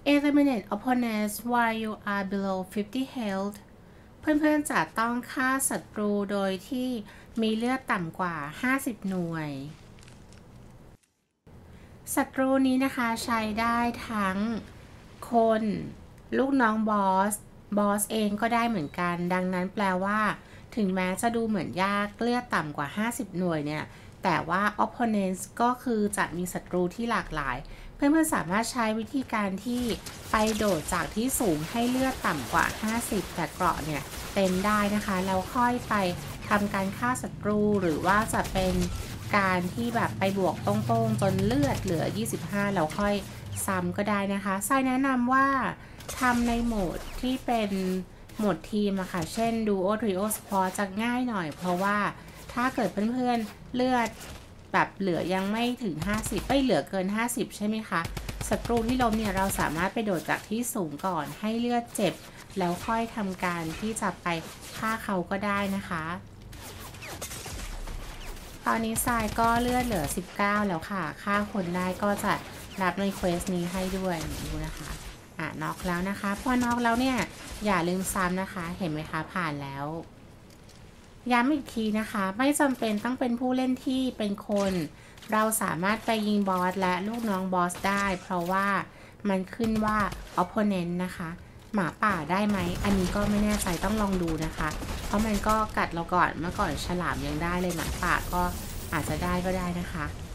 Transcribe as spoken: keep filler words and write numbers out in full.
eliminate opponents while you are below fifty health เพื่อนๆจะต้องฆ่าศัตรูโดยที่มีเลือดต่ำกว่าห้าสิบหน่วยศัตรูนี้นะคะใช้ได้ทั้งคนลูกน้องบอสบอสเองก็ได้เหมือนกันดังนั้นแปลว่าถึงแม้จะดูเหมือนยากเลือดต่ำกว่าห้าสิบหน่วยเนี่ยแต่ว่า opponents ก็คือจะมีศัตรูที่หลากหลายเพื่อนๆสามารถใช้วิธีการที่ไปโดดจากที่สูงให้เลือดต่ำกว่าห้าสิบแต่เกราะเนี่ยเต็มได้นะคะแล้วค่อยไปทำการฆ่าศัตรูหรือว่าจะเป็นการที่แบบไปบวกตรงๆจนเลือดเหลือยี่สิบห้าแล้วค่อยซ้ำก็ได้นะคะทรายแนะนำว่าทำในโหมดที่เป็นโหมดทีมอะค่ะเช่น Duo Trio Sport จะง่ายหน่อยเพราะว่าถ้าเกิดเพื่อนๆเลือดแบบเหลือยังไม่ถึงห้าสิบไม่เหลือเกินห้าสิบใช่ไหมคะศัตรูที่ล้มเนี่ยเราสามารถไปโดดจากที่สูงก่อนให้เลือดเจ็บแล้วค่อยทำการที่จะไปฆ่าเขาก็ได้นะคะตอนนี้ทรายก็เลือดเหลือสิบเก้าแล้วค่ะฆ่าคนได้ก็จะรับในเควสนี้ให้ด้วยดูนะคะอ่ะน็อกแล้วนะคะพอน็อกแล้วเนี่ยอย่าลืมซ้ำนะคะเห็นไหมคะผ่านแล้วย้ำอีกทีนะคะไม่จำเป็นต้องเป็นผู้เล่นที่เป็นคนเราสามารถไปยิงบอสและลูกน้องบอสได้เพราะว่ามันขึ้นว่า opponent นะคะหมาป่าได้ไหมอันนี้ก็ไม่แน่ใจต้องลองดูนะคะเพราะมันก็กัดเราก่อนเมื่อก่อนฉลามยังได้เลยหมาป่าก็อาจจะได้ก็ได้นะคะ